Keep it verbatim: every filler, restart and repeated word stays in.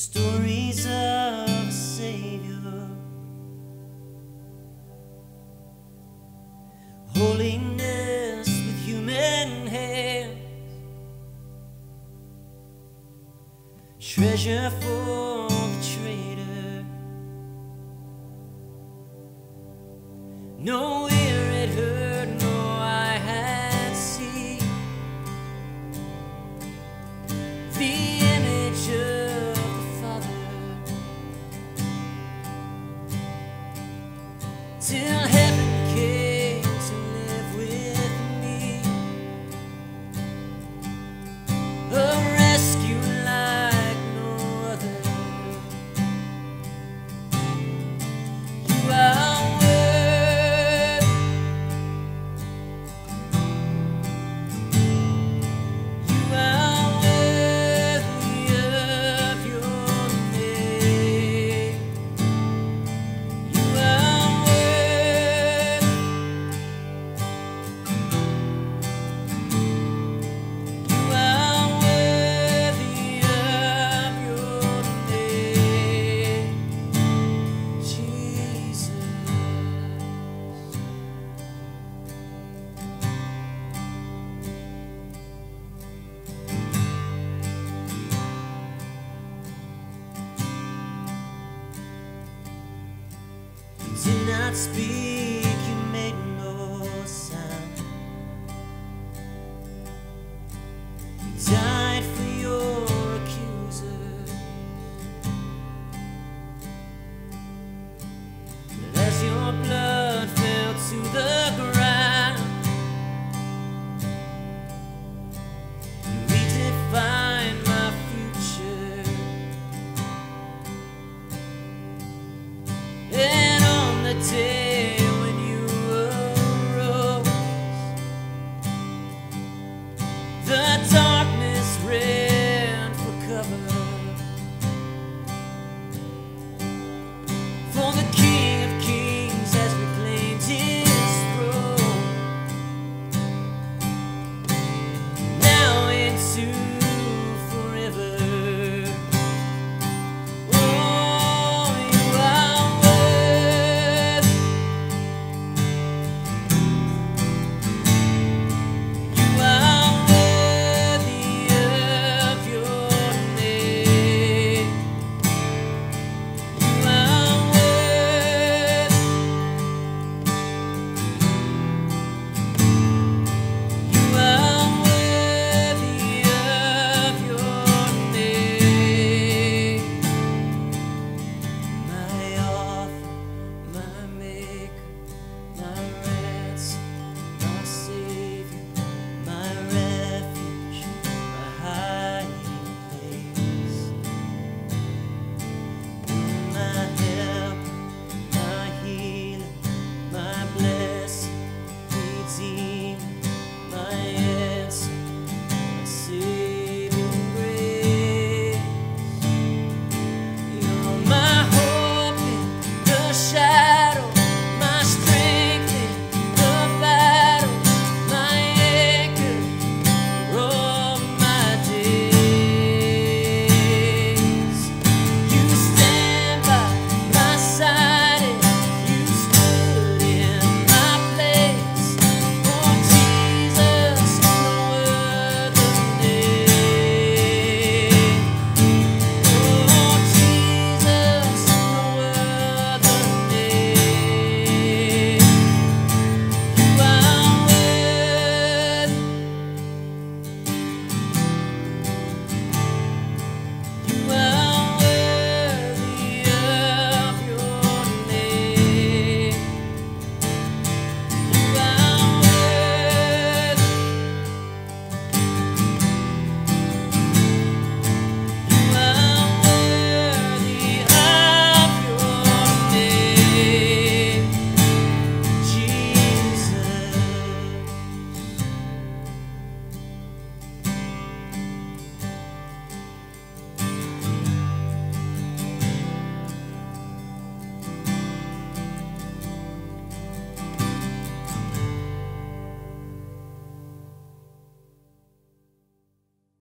stories of a Savior, holiness with human hands, treasure for the traitor. No ear had heard, no eye had seen the image of the Father, till heaven came to live with me, a rescue like no other. You are did not speak, you made no sound. You died for your accuser, but as your blood fell to the ground, you redefined my future. And on the day